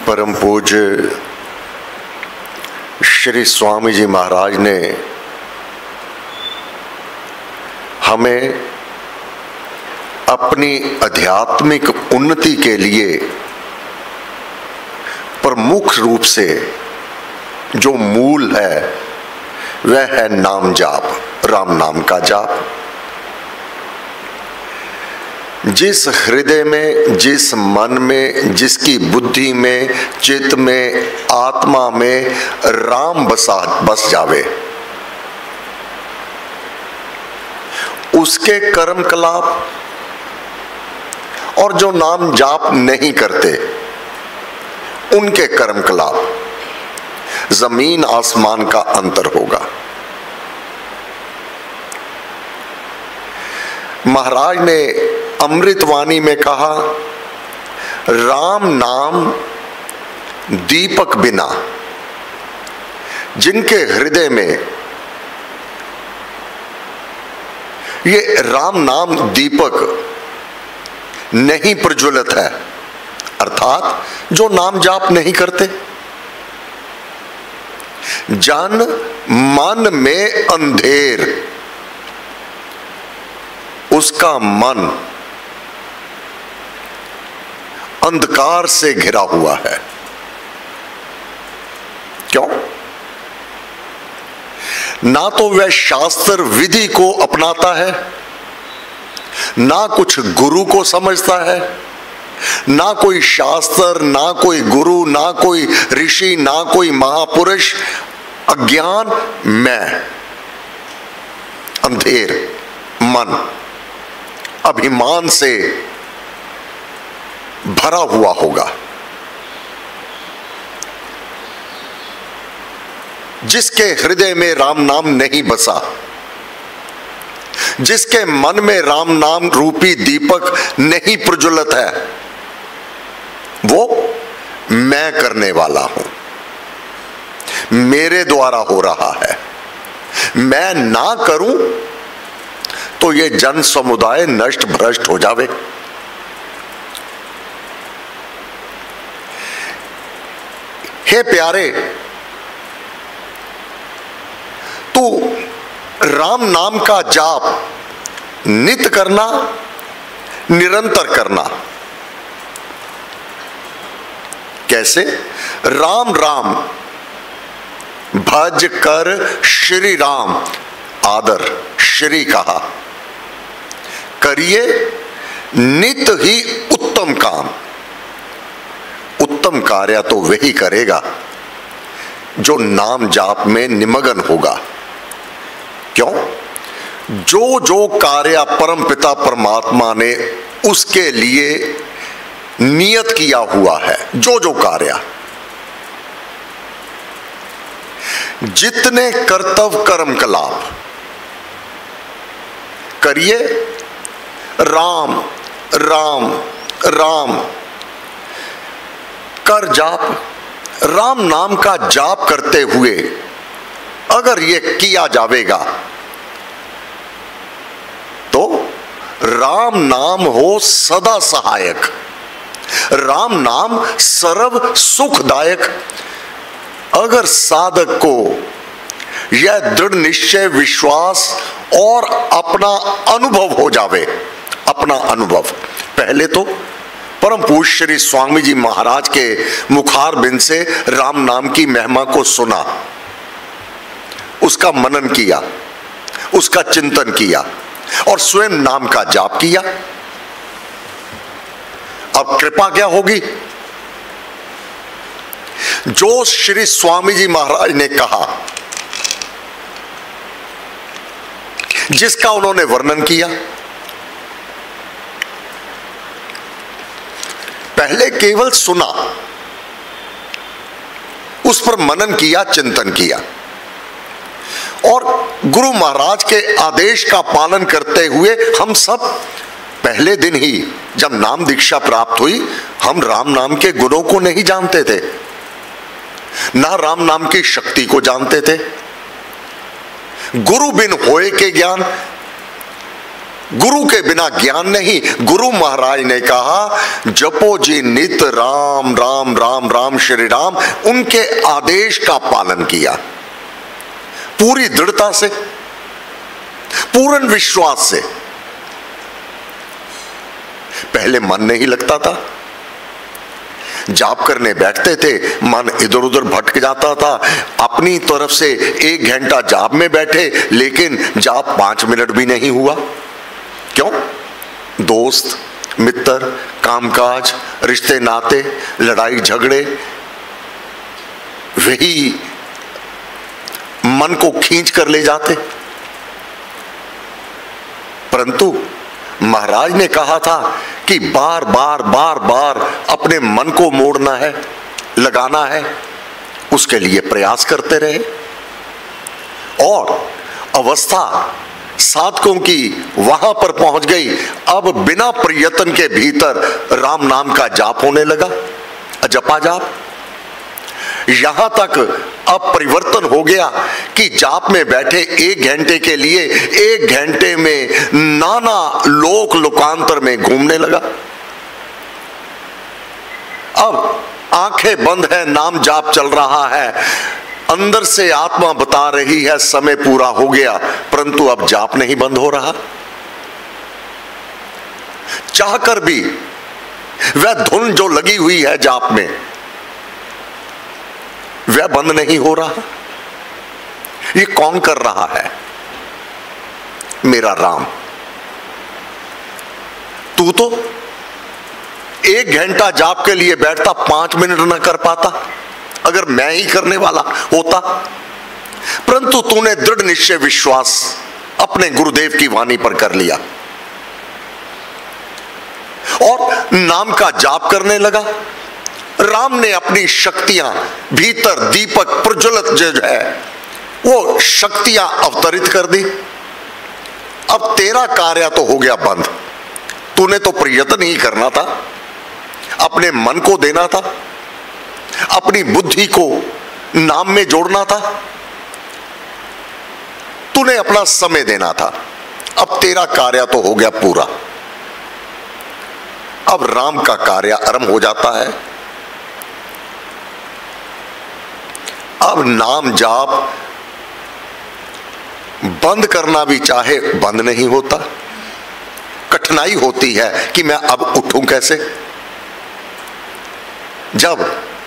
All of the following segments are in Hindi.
परम पूज्य श्री स्वामी जी महाराज ने हमें अपनी आध्यात्मिक उन्नति के लिए प्रमुख रूप से जो मूल है वह है नाम जाप, राम नाम का जाप। जिस हृदय में, जिस मन में, जिसकी बुद्धि में, चित्त में, आत्मा में राम बस जावे, उसके कर्म कलाप और जो नाम जाप नहीं करते उनके कर्म कलाप जमीन आसमान का अंतर होगा। महाराज ने अमृतवाणी में कहा, राम नाम दीपक बिना, जिनके हृदय में ये राम नाम दीपक नहीं प्रज्वलित है, अर्थात जो नाम जाप नहीं करते, जन मन में अंधेर, उसका मन अंधकार से घिरा हुआ है। क्यों? ना तो वह शास्त्र विधि को अपनाता है, ना कुछ गुरु को समझता है, ना कोई शास्त्र, ना कोई गुरु, ना कोई ऋषि, ना कोई महापुरुष। अज्ञान मैं, अंधेर मन, अभिमान से भरा हुआ होगा। जिसके हृदय में राम नाम नहीं बसा, जिसके मन में राम नाम रूपी दीपक नहीं प्रज्वलित है, वो मैं करने वाला हूं, मेरे द्वारा हो रहा है। मैं ना करूं तो ये जन समुदाय नष्ट भ्रष्ट हो जावे। हे प्यारे, तू राम नाम का जाप नित्य करना, निरंतर करना। कैसे? राम राम भज कर श्री राम, आदर श्री कहा, करिए नित्य ही उत्तम काम। उत्तम कार्य तो वही करेगा जो नाम जाप में निमग्न होगा। क्यों? जो जो कार्य परम पिता परमात्मा ने उसके लिए नियत किया हुआ है, जो जो कार्य, जितने कर्तव्य कर्म कलाप करिए, राम राम राम कर जाप। राम नाम का जाप करते हुए अगर ये किया जावेगा तो राम नाम हो सदा सहायक, राम नाम सर्व सुखदायक। अगर साधक को यह दृढ़ निश्चय, विश्वास और अपना अनुभव हो जावे, अपना अनुभव, पहले तो परम पूज्य श्री स्वामी जी महाराज के मुखार बिंद से राम नाम की महिमा को सुना, उसका मनन किया, उसका चिंतन किया और स्वयं नाम का जाप किया। अब कृपा क्या होगी? जो श्री स्वामी जी महाराज ने कहा, जिसका उन्होंने वर्णन किया, पहले केवल सुना, उस पर मनन किया, चिंतन किया और गुरु महाराज के आदेश का पालन करते हुए हम सब पहले दिन ही जब नाम दीक्षा प्राप्त हुई, हम राम नाम के गुणों को नहीं जानते थे, ना राम नाम की शक्ति को जानते थे। गुरु बिन होए के ज्ञान, गुरु के बिना ज्ञान नहीं। गुरु महाराज ने कहा जपो जी नित राम राम राम राम श्री राम। उनके आदेश का पालन किया पूरी दृढ़ता से, पूर्ण विश्वास से। पहले मन नहीं लगता था, जाप करने बैठते थे मन इधर उधर भटक जाता था। अपनी तरफ से 1 घंटा जाप में बैठे लेकिन जाप 5 मिनट भी नहीं हुआ। क्यों? दोस्त मित्र, कामकाज, रिश्ते नाते, लड़ाई झगड़े, वही मन को खींच कर ले जाते। परंतु महाराज ने कहा था कि बार बार बार बार अपने मन को मोड़ना है, लगाना है, उसके लिए प्रयास करते रहे। और अवस्था साधकों की वहां पर पहुंच गई। अब बिना प्रयत्न के भीतर राम नाम का जाप होने लगा, जपा जाप। यहां तक अब परिवर्तन हो गया कि जाप में बैठे 1 घंटे के लिए 1 घंटे में नाना लोक लोकांतर में घूमने लगा। अब आंखें बंद है, नाम जाप चल रहा है, अंदर से आत्मा बता रही है समय पूरा हो गया, परंतु अब जाप नहीं बंद हो रहा। चाहकर भी वह धुन जो लगी हुई है जाप में वह बंद नहीं हो रहा। ये कौन कर रहा है? मेरा राम। तू तो 1 घंटा जाप के लिए बैठता, 5 मिनट ना कर पाता अगर मैं ही करने वाला होता। परंतु तूने दृढ़ निश्चय विश्वास अपने गुरुदेव की वाणी पर कर लिया और नाम का जाप करने लगा। राम ने अपनी शक्तियां भीतर दीपक प्रज्वलित जो है वो शक्तियां अवतरित कर दी। अब तेरा कार्य तो हो गया बंद। तूने तो प्रयत्न ही करना था, अपने मन को देना था, अपनी बुद्धि को नाम में जोड़ना था, तूने अपना समय देना था। अब तेरा कार्य तो हो गया पूरा। अब राम का कार्य आरंभ हो जाता है। अब नाम जाप बंद करना भी चाहे बंद नहीं होता। कठिनाई होती है कि मैं अब उठूं कैसे। जब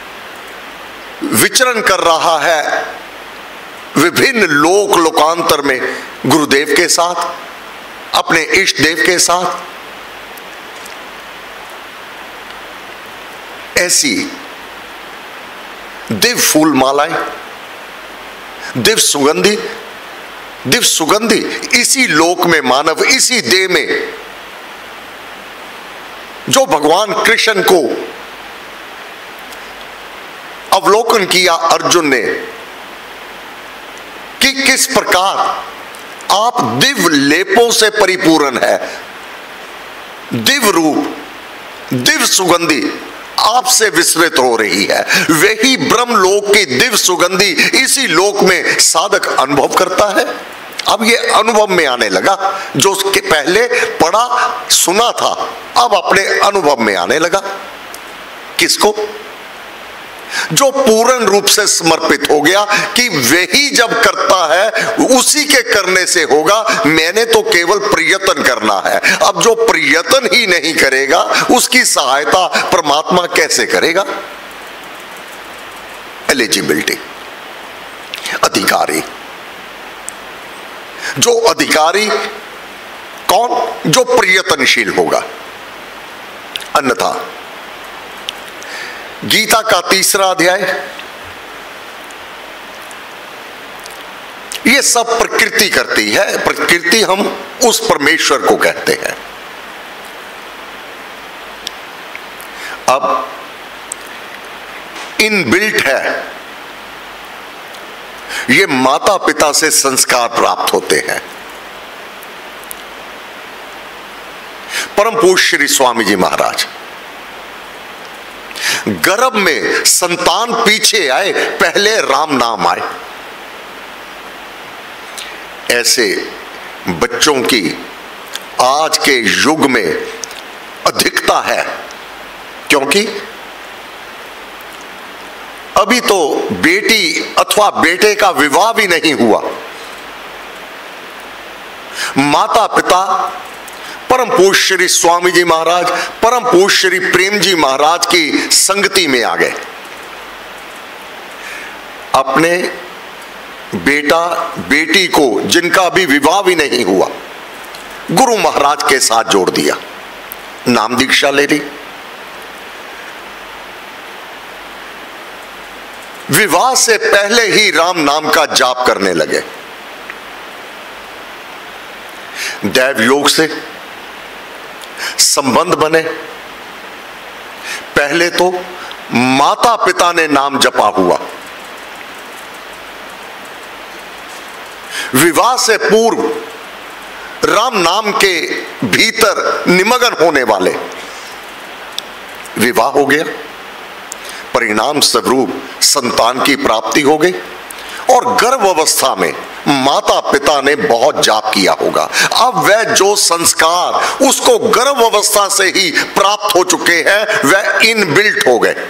विचरण कर रहा है विभिन्न लोक लोकांतर में गुरुदेव के साथ, अपने इष्ट देव के साथ, ऐसी दिव्य फूल मालाएं, दिव्य सुगंधी इसी लोक में मानव, इसी देह में जो भगवान कृष्ण को अवलोकन किया अर्जुन ने कि किस प्रकार आप दिव्य लेपों से परिपूर्ण है, दिव्य रूप, दिव्य सुगंधी आपसे विस्मृत हो रही है। वही ब्रह्म लोक की दिव्य सुगंधी इसी लोक में साधक अनुभव करता है। अब ये अनुभव में आने लगा। जो उसके पहले पढ़ा सुना था अब अपने अनुभव में आने लगा। किसको? जो पूर्ण रूप से समर्पित हो गया कि वही जब करता है उसी के करने से होगा, मैंने तो केवल प्रयत्न करना है। अब जो प्रयत्न ही नहीं करेगा उसकी सहायता परमात्मा कैसे करेगा? एलिजिबिलिटी, अधिकारी। जो अधिकारी कौन? जो प्रयत्नशील होगा। अन्यथा गीता का 3रा अध्याय, ये सब प्रकृति करती है। प्रकृति हम उस परमेश्वर को कहते हैं। अब इनबिल्ट है, ये माता पिता से संस्कार प्राप्त होते हैं। परम पूज्य श्री स्वामी जी महाराज गर्भ में संतान पीछे आए, पहले राम नाम आए। ऐसे बच्चों की आज के युग में अधिकता है, क्योंकि अभी तो बेटी अथवा बेटे का विवाह भी नहीं हुआ, माता पिता परम पूज्य श्री स्वामी जी महाराज, परम पूज्य श्री प्रेम जी महाराज की संगति में आ गए। अपने बेटा बेटी को, जिनका अभी विवाह भी नहीं हुआ, गुरु महाराज के साथ जोड़ दिया, नाम दीक्षा ले ली। विवाह से पहले ही राम नाम का जाप करने लगे। दैव योग से संबंध बने। पहले तो माता पिता ने नाम जपा हुआ। विवाह से पूर्व राम नाम के भीतर निमग्न होने वाले, विवाह हो गया, परिणाम स्वरूप संतान की प्राप्ति हो गई, और गर्भ अवस्था में माता पिता ने बहुत जाप किया होगा। अब वह जो संस्कार उसको गर्भ अवस्था से ही प्राप्त हो चुके हैं, वह इनबिल्ट हो गए।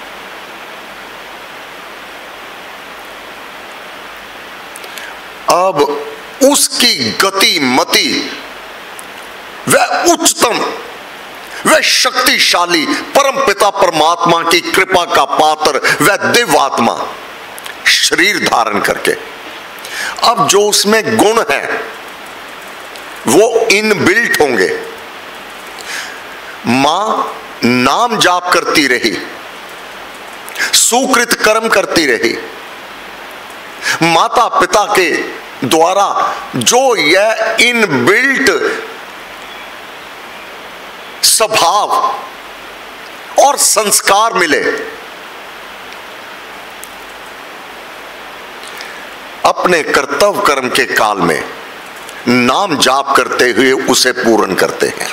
अब उसकी गति मति, वह उच्चतम, वह शक्तिशाली परम पिता परमात्मा की कृपा का पात्र, वह दिव्य आत्मा शरीर धारण करके, अब जो उसमें गुण है वो इनबिल्ट होंगे। मां नाम जाप करती रही, सुकृत कर्म करती रही, माता पिता के द्वारा जो यह इनबिल्ट स्वभाव और संस्कार मिले, अपने कर्तव्य कर्म के काल में नाम जाप करते हुए उसे पूर्ण करते हैं।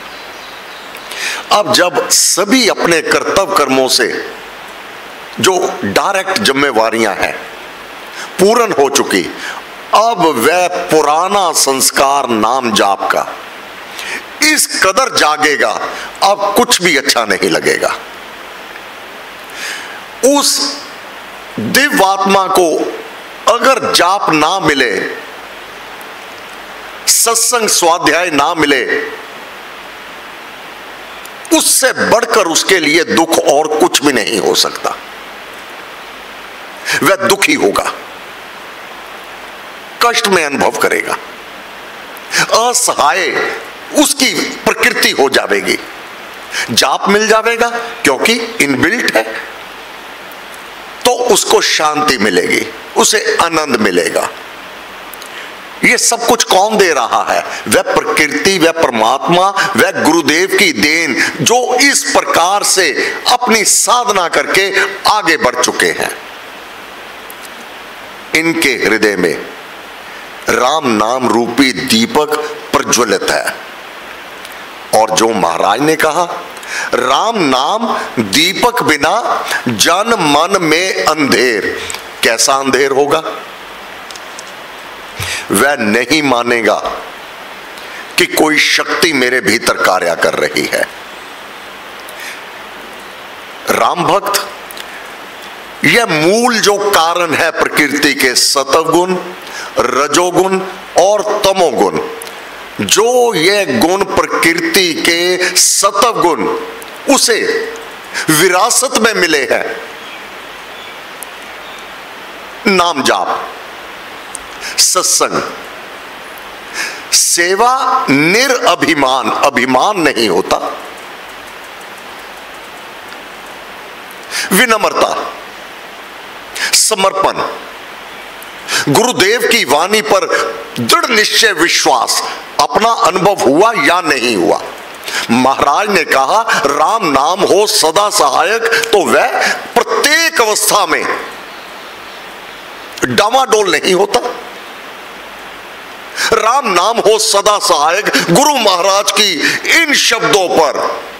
अब जब सभी अपने कर्तव्य कर्मों से जो डायरेक्ट जिम्मेवारियां हैं पूर्ण हो चुकी, अब वह पुराना संस्कार नाम जाप का इस कदर जागेगा, अब कुछ भी अच्छा नहीं लगेगा। उस दिव्य आत्मा को अगर जाप ना मिले, सत्संग स्वाध्याय ना मिले, उससे बढ़कर उसके लिए दुख और कुछ भी नहीं हो सकता। वह दुखी होगा, कष्ट में अनुभव करेगा, असहाय उसकी प्रकृति हो जाएगी। जाप मिल जाएगा क्योंकि इनबिल्ट है, तो उसको शांति मिलेगी, उसे आनंद मिलेगा। ये सब कुछ कौन दे रहा है? वह प्रकृति, वह परमात्मा, वह गुरुदेव की देन, जो इस प्रकार से अपनी साधना करके आगे बढ़ चुके हैं। इनके हृदय में राम नाम रूपी दीपक प्रज्वलित है, और जो महाराज ने कहा, राम नाम दीपक बिना जन मन में अंधेर। कैसा अंधेर होगा? वह नहीं मानेगा कि कोई शक्ति मेरे भीतर कार्य कर रही है। राम भक्त, यह मूल जो कारण है प्रकृति के, सतवगुण, रजोगुण और तमोगुण, जो यह गुण प्रकृति के सतवगुण उसे विरासत में मिले हैं, नाम जाप, सत्संग, सेवा, निरअभिमान, अभिमान नहीं होता, विनम्रता, समर्पण, गुरुदेव की वाणी पर दृढ़ निश्चय विश्वास, अपना अनुभव हुआ या नहीं हुआ। महाराज ने कहा राम नाम हो सदा सहायक, तो वह प्रत्येक अवस्था में डामाडोल नहीं होता। राम नाम हो सदा सहायक, गुरु महाराज की इन शब्दों पर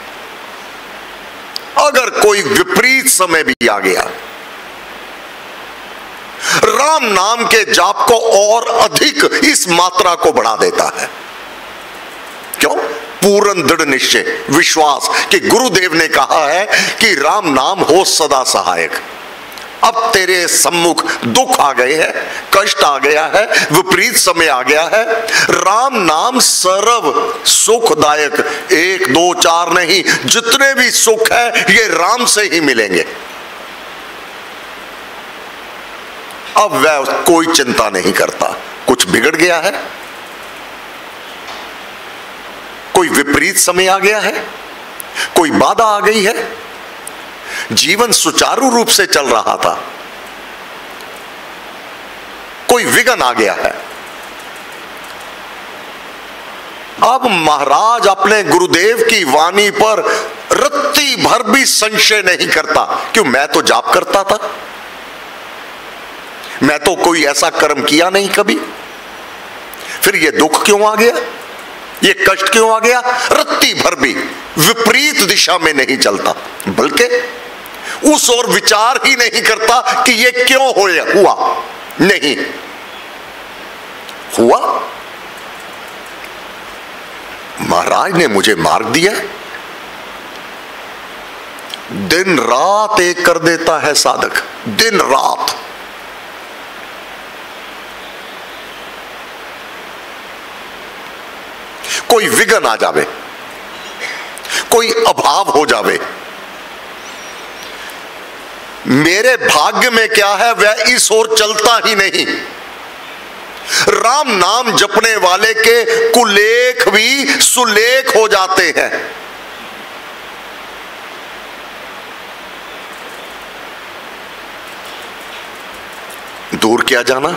अगर कोई विपरीत समय भी आ गया, राम नाम के जाप को और अधिक इस मात्रा को बढ़ा देता है, क्यों? पूर्ण दृढ़ निश्चय, विश्वास कि गुरुदेव ने कहा है कि राम नाम हो सदा सहायक। अब तेरे सम्मुख दुख आ गए हैं, कष्ट आ गया है, विपरीत समय आ गया है, राम नाम सर्व सुखदायक, 1 2 4 नहीं, जितने भी सुख है ये राम से ही मिलेंगे। अब वह कोई चिंता नहीं करता कुछ बिगड़ गया है, कोई विपरीत समय आ गया है, कोई बाधा आ गई है, जीवन सुचारू रूप से चल रहा था, कोई विघ्न आ गया है। अब महाराज अपने गुरुदेव की वाणी पर रत्ती भर भी संशय नहीं करता। क्यों? मैं तो जाप करता था, मैं तो कोई ऐसा कर्म किया नहीं कभी, फिर ये दुख क्यों आ गया, ये कष्ट क्यों आ गया? रत्ती भर भी विपरीत दिशा में नहीं चलता, बल्कि उस ओर विचार ही नहीं करता कि ये क्यों हुआ। नहीं हुआ, महाराज ने मुझे मार्ग दिया, दिन रात एक कर देता है साधक, दिन रात। कोई विघ्न आ जावे, कोई अभाव हो जावे, मेरे भाग्य में क्या है वह इस ओर चलता ही नहीं। राम नाम जपने वाले के कुलेख भी सुलेख हो जाते हैं। दूर क्या जाना।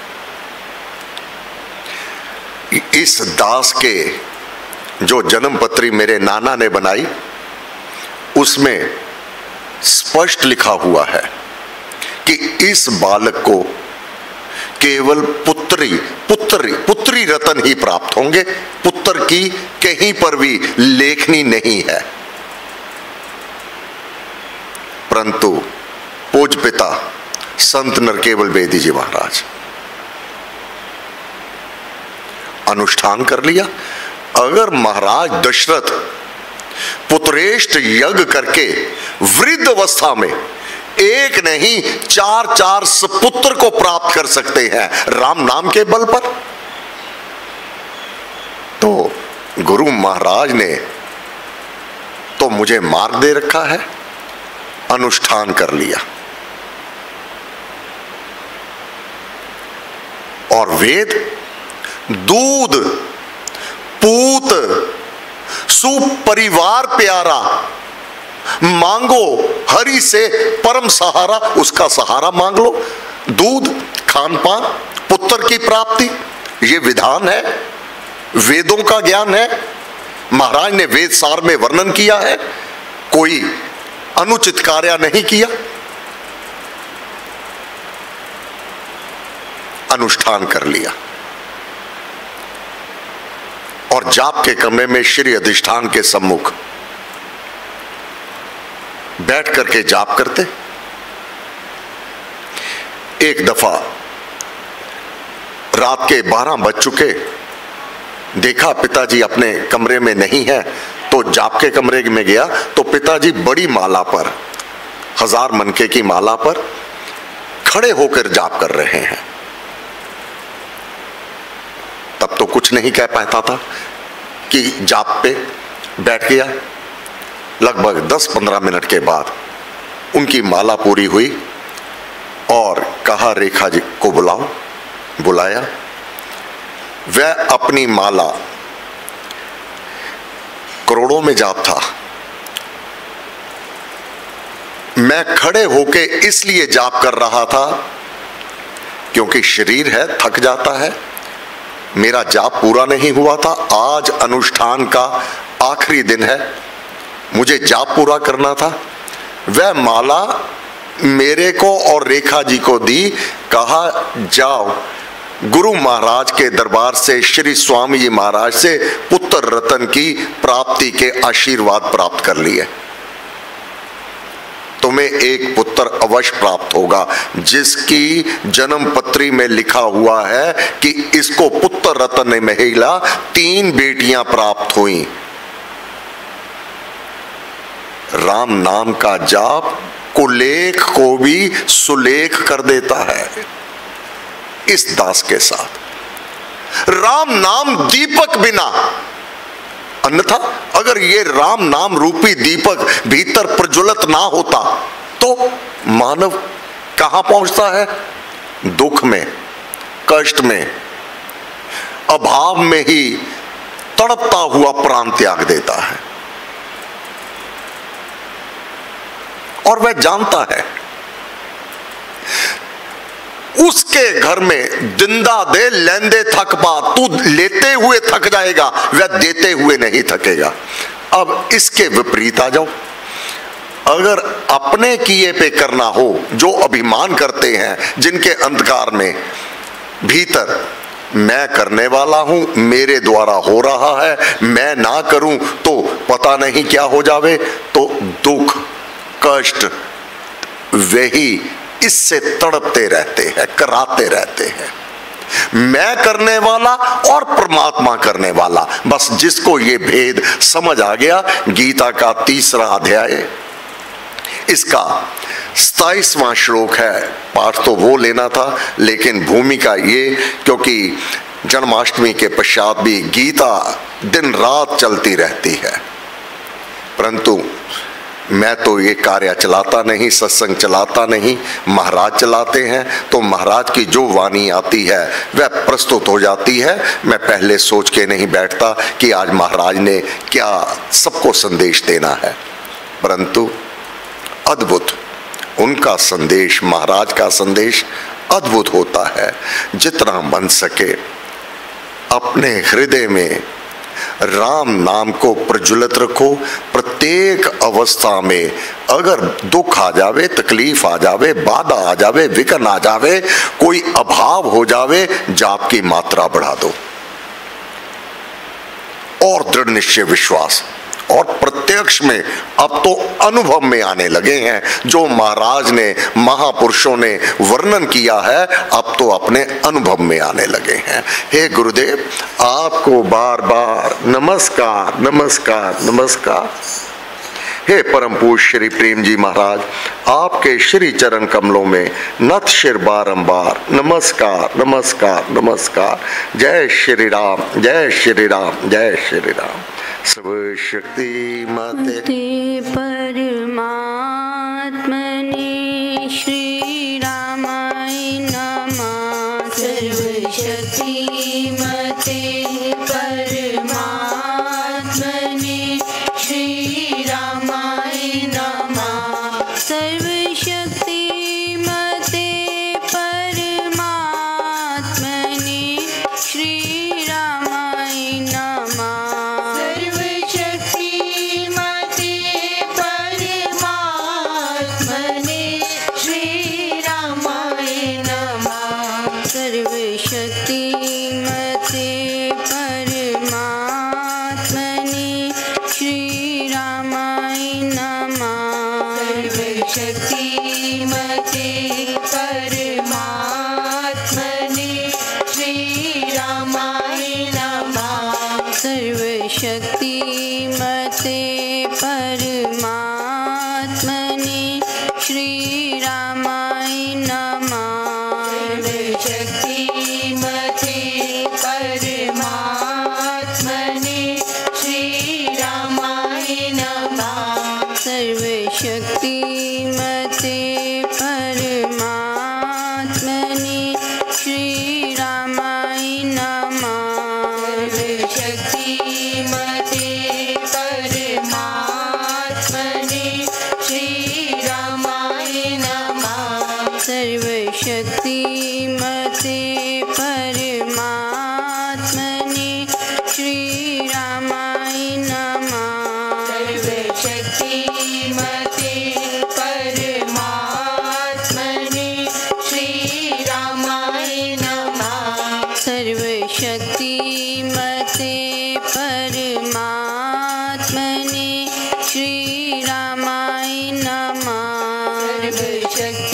इस दास के जो जन्म पत्री मेरे नाना ने बनाई उसमें स्पष्ट लिखा हुआ है कि इस बालक को केवल पुत्री रतन ही प्राप्त होंगे, पुत्र की कहीं पर भी लेखनी नहीं है। परंतु पूज्य पिता संत नरकेवल बेदी जी महाराज अनुष्ठान कर लिया। अगर महाराज दशरथ पुत्रेष्ट यज्ञ करके वृद्ध अवस्था में एक नहीं 4 सपुत्र को प्राप्त कर सकते हैं राम नाम के बल पर, तो गुरु महाराज ने तो मुझे मार्ग दे रखा है, अनुष्ठान कर लिया। और वेद दूध पूत सुपरिवार प्यारा, मांगो हरि से परम सहारा, उसका सहारा मांग लो। दूध, खान पान, पुत्र की प्राप्ति, ये विधान है, वेदों का ज्ञान है। महाराज ने वेद सार में वर्णन किया है, कोई अनुचित कार्य नहीं किया। अनुष्ठान कर लिया और जाप के कमरे में श्री अधिष्ठान के सम्मुख बैठ करके जाप करते। एक दफा रात के 12 बज चुके, देखा पिताजी अपने कमरे में नहीं है, तो जाप के कमरे में गया तो पिताजी बड़ी माला पर, 1000 मनके की माला पर खड़े होकर जाप कर रहे हैं। तब तो कुछ नहीं कह पाता था कि जाप पे बैठ गया। लगभग 10-15 मिनट के बाद उनकी माला पूरी हुई और कहा रेखा जी को बुलाओ। बुलाया, वह अपनी माला, करोड़ों में जाप था, मैं खड़े होके इसलिए जाप कर रहा था क्योंकि शरीर है, थक जाता है, मेरा जाप पूरा नहीं हुआ था। आज अनुष्ठान का आखिरी दिन है, मुझे जाप पूरा करना था। वह माला मेरे को और रेखा जी को दी, कहा जाओ गुरु महाराज के दरबार से, श्री स्वामी जी महाराज से पुत्र रतन की प्राप्ति के आशीर्वाद प्राप्त कर लिए। तुम्हें एक पुत्र अवश्य प्राप्त होगा, जिसकी जन्म पत्री में लिखा हुआ है कि इसको पुत्र सुत रतन महिला 3 बेटियां प्राप्त हुई। राम नाम का जाप कुलेख को भी सुलेख कर देता है। इस दास के साथ राम नाम दीपक बिना, अन्यथा अगर ये राम नाम रूपी दीपक भीतर प्रज्वलित ना होता तो मानव कहां पहुंचता है? दुख में, कष्ट में, अभाव में ही तड़पता हुआ प्राण त्याग देता है। और वह जानता है उसके घर में दिंदा दे लेंदे थक पा, तू लेते हुए थक जाएगा, वह देते हुए नहीं थकेगा। अब इसके विपरीत आ जाओ, अगर अपने किए पे करना हो, जो अभिमान करते हैं, जिनके अंधकार में भीतर मैं करने वाला हूं, मेरे द्वारा हो रहा है, मैं ना करूं तो पता नहीं क्या हो जावे, तो दुख कष्ट वही इससे तड़पते रहते हैं, कराते रहते हैं। मैं करने वाला और परमात्मा करने वाला, बस जिसको ये भेद समझ आ गया। गीता का 3रा अध्याय, इसका 27वां श्लोक है। पाठ तो वो लेना था, लेकिन भूमिका ये, क्योंकि जन्माष्टमी के पश्चात भी गीता दिन रात चलती रहती है, परंतु मैं तो ये कार्य चलाता नहीं, सत्संग चलाता नहीं, महाराज चलाते हैं। तो महाराज की जो वाणी आती है वह प्रस्तुत हो जाती है। मैं पहले सोच के नहीं बैठता कि आज महाराज ने क्या सबको संदेश देना है, परंतु अद्भुत उनका संदेश, महाराज का संदेश अद्भुत होता है। जितना बन सके अपने हृदय में राम नाम को प्रज्वलित रखो। प्रत्येक अवस्था में अगर दुख आ जावे, तकलीफ आ जावे, बाधा आ जावे, विघ्न आ जावे, कोई अभाव हो जावे, जाप की मात्रा बढ़ा दो और दृढ़ निश्चय विश्वास, और प्रत्यक्ष में अब तो अनुभव में आने लगे हैं। जो महाराज ने, महापुरुषों ने वर्णन किया है, अब तो अपने अनुभव में आने लगे हैं। हे गुरुदेव, आपको बार बार नमस्कार नमस्कार नमस्कार। हे परम पूज्य श्री प्रेम जी महाराज, आपके श्री चरण कमलों में नत शिर बारंबार नमस्कार नमस्कार नमस्कार। जय श्री राम, जय श्री राम, जय श्री राम। सब शक्ति मते परमात्मने श्री रामाय नमः। सर्व शक्ति मते परमात्मने श्री रामाय नमः। सर्व शक्ति मते परमात्मने श्री रामाय नमः। शक्ति